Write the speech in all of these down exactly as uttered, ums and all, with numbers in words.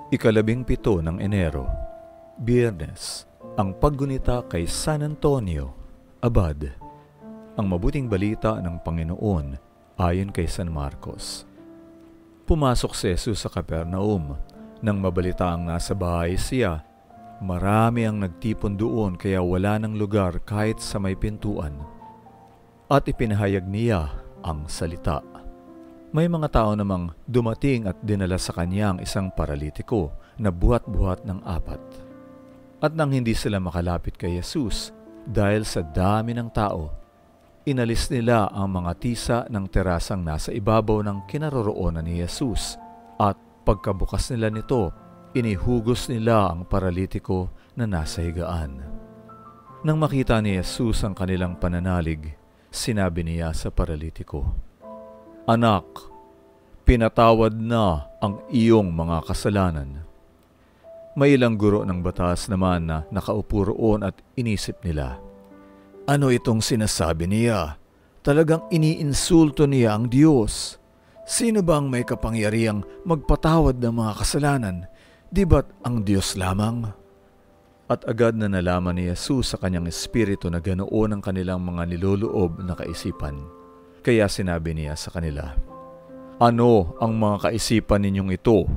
Ikalabing pito ng Enero, Biyernes, ang paggunita kay San Antonio, Abad. Ang mabuting balita ng Panginoon ayon kay San Marcos. Pumasok si Jesus sa Capernaum. Nang mabalitaang nasa bahay siya, marami ang nagtipon doon kaya wala ng lugar kahit sa may pintuan. At ipinahayag niya ang salita. May mga tao namang dumating at dinala sa kanya ang isang paralitiko na buhat-buhat ng apat. At nang hindi sila makalapit kay Jesus dahil sa dami ng tao, inalis nila ang mga tisa ng terasang nasa ibabaw ng kinaroroonan ni Jesus at pagkabukas nila nito, inihugos nila ang paralitiko na nasa higaan. Nang makita ni Jesus ang kanilang pananalig, sinabi niya sa paralitiko, "Anak, pinatawad na ang iyong mga kasalanan." May ilang guro ng batas naman na nakaupo roon at inisip nila, "Ano itong sinasabi niya? Talagang iniinsulto niya ang Diyos. Sino bang may kapangyarihang magpatawad ng mga kasalanan? Di ba't ang Diyos lamang?" At agad na nalaman ni Jesus sa kanyang espiritu na ganoon ang kanilang mga niloloob na kaisipan. Kaya sinabi niya sa kanila, "Ano ang mga kaisipan ninyong ito?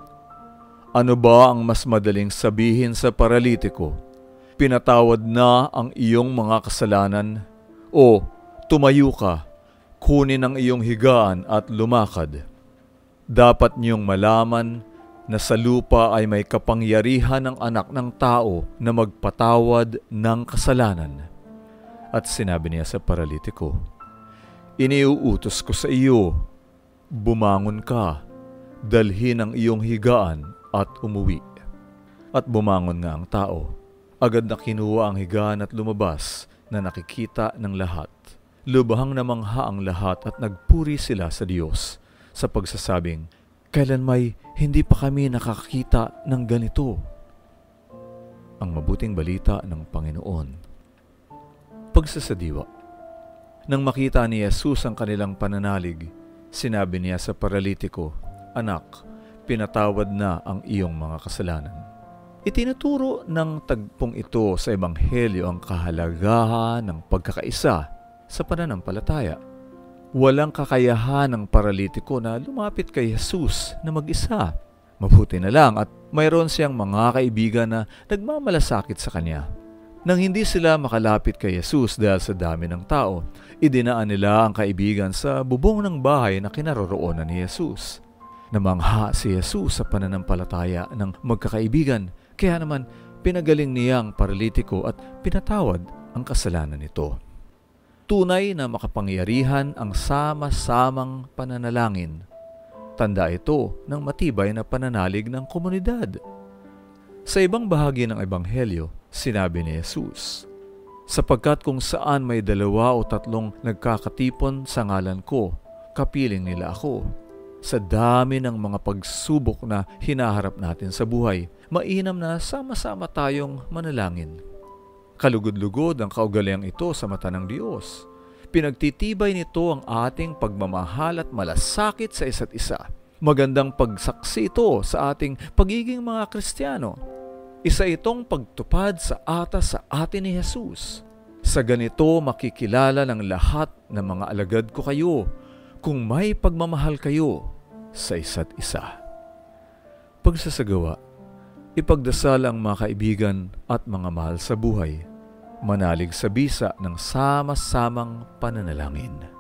Ano ba ang mas madaling sabihin sa paralitiko? Pinatawad na ang iyong mga kasalanan? O tumayo ka, kunin ang iyong higaan at lumakad? Dapat niyong malaman na sa lupa ay may kapangyarihan ng anak ng tao na magpatawad ng kasalanan." At sinabi niya sa paralitiko, "Iniuutos ko sa iyo, bumangon ka, dalhin ang iyong higaan at umuwi." At bumangon nga ang tao. Agad na kinuha ang higaan at lumabas na nakikita ng lahat. Lubhang namangha ang lahat at nagpuri sila sa Diyos sa pagsasabing, "Kailan may hindi pa kami nakakita ng ganito." Ang mabuting balita ng Panginoon. Pagsasadiwa. Nang makita ni Jesus ang kanilang pananalig, sinabi niya sa paralitiko, "Anak, pinatawad na ang iyong mga kasalanan." Itinuturo ng tagpong ito sa Ebanghelyo ang kahalagahan ng pagkakaisa sa pananampalataya. Walang kakayahan ng paralitiko na lumapit kay Jesus na mag-isa. Mabuti na lang at mayroon siyang mga kaibigan na nagmamalasakit sa kanya. Nang hindi sila makalapit kay Jesus dahil sa dami ng tao, idinaan nila ang kaibigan sa bubong ng bahay na kinaroroonan ni Jesus. Namangha si Jesus sa pananampalataya ng magkakaibigan, kaya naman pinagaling niya ang paralitiko at pinatawad ang kasalanan nito. Tunay na makapangyarihan ang sama-samang pananalangin. Tanda ito ng matibay na pananalig ng komunidad. Sa ibang bahagi ng Ebanghelyo, sinabi ni Jesus, "Sapagkat kung saan may dalawa o tatlong nagkakatipon sa ngalan ko, kapiling nila ako." Sa dami ng mga pagsubok na hinaharap natin sa buhay, mainam na sama-sama tayong manalangin. Kalugod-lugod ang kaugaliang ito sa mata ng Diyos. Pinagtitibay nito ang ating pagmamahal at malasakit sa isa't isa. Magandang pagsaksi ito sa ating pagiging mga Kristiyano. Isa itong pagtupad sa atas sa atin ni Jesus. Sa ganito makikilala ng lahat ng mga alagad ko kayo kung may pagmamahal kayo sa isa't isa. Pagsasagawa. Ipagdasal ang mga kaibigan at mga mahal sa buhay. Manalig sa bisa ng sama-samang pananalangin.